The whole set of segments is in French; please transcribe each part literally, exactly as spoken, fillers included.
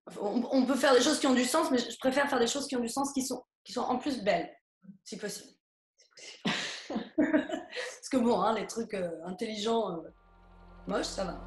On, on peut faire des choses qui ont du sens, mais je préfère faire des choses qui ont du sens, qui sont, qui sont en plus belles, si possible. Parce que bon, hein, les trucs euh, intelligents, euh, moches, ça va.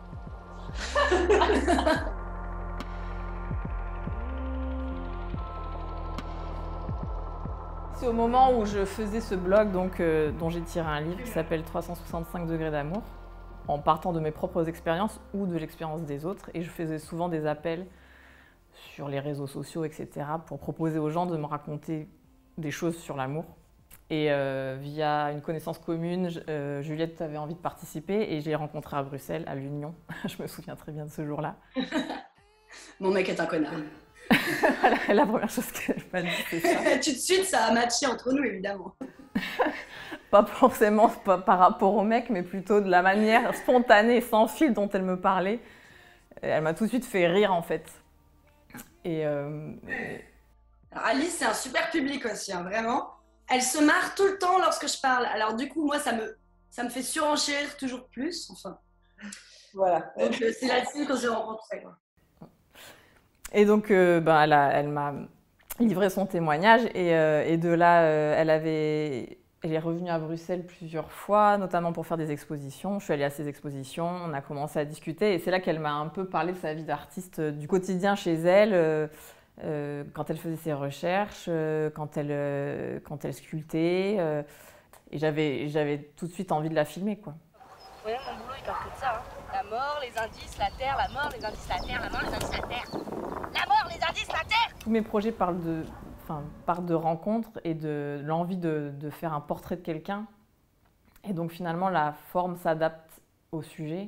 C'est au moment où je faisais ce blog donc, euh, dont j'ai tiré un livre qui s'appelle trois cent soixante-cinq degrés d'amour, en partant de mes propres expériences ou de l'expérience des autres. Et je faisais souvent des appels sur les réseaux sociaux, et cetera, pour proposer aux gens de me raconter des choses sur l'amour. Et euh, via une connaissance commune, euh, Juliette avait envie de participer et j'ai rencontré à Bruxelles, à l'Union. Je me souviens très bien de ce jour-là. Mon mec est un connard. la, la première chose qu'elle m'a dit, c'est ça. Tout de suite, ça a matché entre nous, évidemment. Pas forcément pas par rapport au mec, mais plutôt de la manière spontanée, sans fil dont elle me parlait. Elle m'a tout de suite fait rire, en fait. Et, euh, et... Alors, Alice, c'est un super public aussi, hein, vraiment. Elle se marre tout le temps lorsque je parle. Alors du coup, moi, ça me, ça me fait surenchérir toujours plus. Enfin, voilà. Donc euh, c'est là-dessus qu'on s'est rencontrés, quoi. Et donc, euh, ben, elle, a, elle m'a livré son témoignage. Et, euh, et de là, euh, elle, avait, elle est revenue à Bruxelles plusieurs fois, notamment pour faire des expositions. Je suis allée à ces expositions, on a commencé à discuter. Et c'est là qu'elle m'a un peu parlé de sa vie d'artiste, euh, du quotidien chez elle. Euh, Euh, quand elle faisait ses recherches, euh, quand, elle, euh, quand elle sculptait. Euh, et j'avais, j'avais tout de suite envie de la filmer, quoi. Ouais, mon boulot, il parle que de ça. Hein. La mort, les indices, la terre, la mort, les indices, la terre, la mort, les indices, la terre. La mort, les indices, la terre. Tous mes projets parlent de, enfin, partent de rencontres et de l'envie de, de faire un portrait de quelqu'un. Et donc finalement, la forme s'adapte au sujet.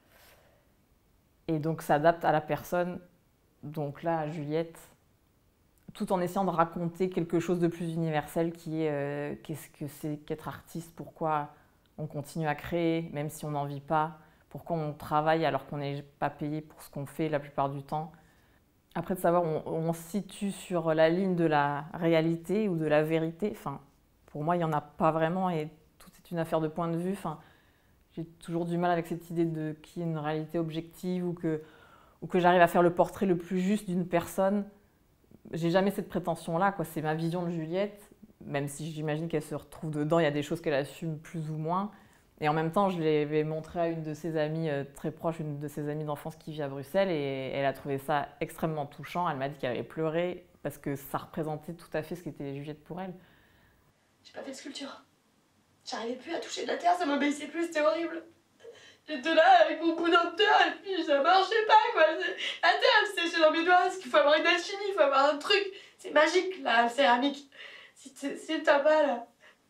Et donc s'adapte à la personne. Donc là, à Juliette, tout en essayant de raconter quelque chose de plus universel qui est euh, qu'est-ce que c'est qu'être artiste, pourquoi on continue à créer, même si on n'en vit pas, pourquoi on travaille alors qu'on n'est pas payé pour ce qu'on fait la plupart du temps. Après, de savoir où on, on se situe sur la ligne de la réalité ou de la vérité, enfin, pour moi, il n'y en a pas vraiment et tout est une affaire de point de vue. Enfin, j'ai toujours du mal avec cette idée de qu'il y ait une réalité objective ou que ou que j'arrive à faire le portrait le plus juste d'une personne. J'ai jamais cette prétention-là, quoi. C'est ma vision de Juliette, même si j'imagine qu'elle se retrouve dedans, il y a des choses qu'elle assume plus ou moins. Et en même temps, je l'avais montré à une de ses amies très proche, une de ses amies d'enfance qui vit à Bruxelles, et elle a trouvé ça extrêmement touchant. Elle m'a dit qu'elle avait pleuré parce que ça représentait tout à fait ce qu'était Juliette pour elle. J'ai pas fait de sculpture. J'arrivais plus à toucher de la terre, ça m'obéissait plus, c'était horrible. J'étais là avec mon bout de terre et puis ça marchait pas, quoi. La terre, elle séchait dans mes doigts parce qu'il faut avoir une alchimie, il faut avoir un truc. C'est magique, la céramique. Si, si t'as pas là.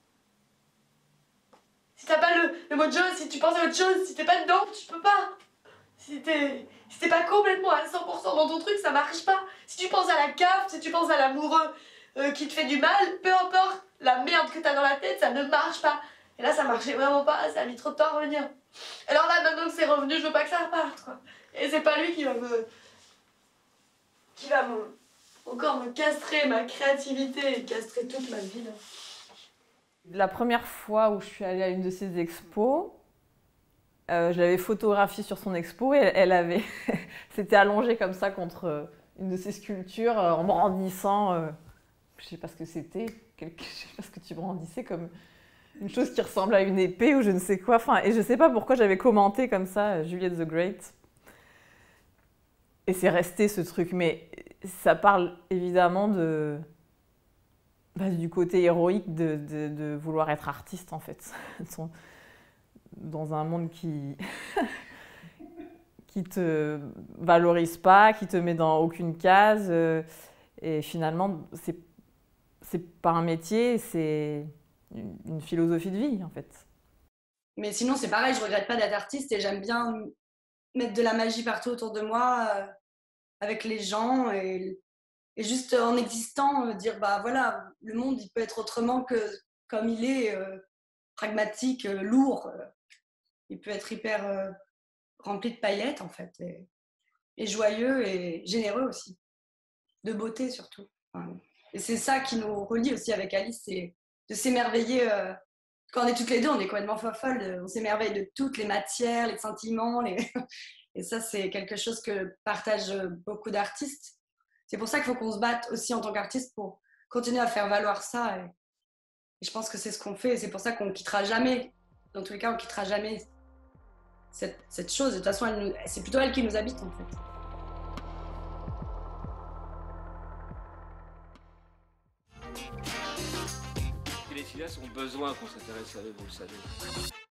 Si t'as pas le, le mot de chose, si tu penses à autre chose, si t'es pas dedans, tu peux pas. Si t'es si t'es pas complètement à cent pour cent dans ton truc, ça marche pas. Si tu penses à la cave, si tu penses à l'amoureux euh, qui te fait du mal, peu importe la merde que t'as dans la tête, ça ne marche pas. Et là, ça marchait vraiment pas, ça a mis trop de temps à revenir. Alors là, maintenant que c'est revenu, je veux pas que ça reparte, quoi. Et c'est pas lui qui va me... qui va me... encore me castrer ma créativité et castrer toute ma vie, là. La première fois où je suis allée à une de ses expos, euh, je l'avais photographiée sur son expo et elle, elle avait... s'était allongée comme ça contre une de ses sculptures en brandissant... Euh, je sais pas ce que c'était, quelque... je sais pas ce que tu brandissais comme... une chose qui ressemble à une épée ou je ne sais quoi. Enfin, et je ne sais pas pourquoi j'avais commenté comme ça Juliette the Great. Et c'est resté ce truc. Mais ça parle évidemment de, bah, du côté héroïque de, de, de vouloir être artiste, en fait. Dans un monde qui qui te valorise pas, qui te met dans aucune case. Et finalement, c'est, c'est pas un métier, c'est... une philosophie de vie, en fait. Mais sinon, c'est pareil, je regrette pas d'être artiste et j'aime bien mettre de la magie partout autour de moi, euh, avec les gens et, et juste en existant, euh, dire, bah voilà, le monde, il peut être autrement que comme il est, euh, pragmatique, euh, lourd. Euh, il peut être hyper euh, rempli de paillettes, en fait, et, et joyeux et généreux aussi, de beauté surtout. Enfin, et c'est ça qui nous relie aussi avec Alice, c'est de s'émerveiller. Euh, quand on est toutes les deux, on est complètement folles, on s'émerveille de toutes les matières, les sentiments. Les... Et ça, c'est quelque chose que partagent beaucoup d'artistes. c'est pour ça qu'il faut qu'on se batte aussi en tant qu'artiste pour continuer à faire valoir ça. Et, et je pense que c'est ce qu'on fait. Et c'est pour ça qu'on ne quittera jamais. Dans tous les cas, on ne quittera jamais cette, cette chose. De toute façon, elle nous, c'est plutôt elle qui nous habite, en fait. Les filles ont besoin qu'on s'intéresse à eux, vous le savez.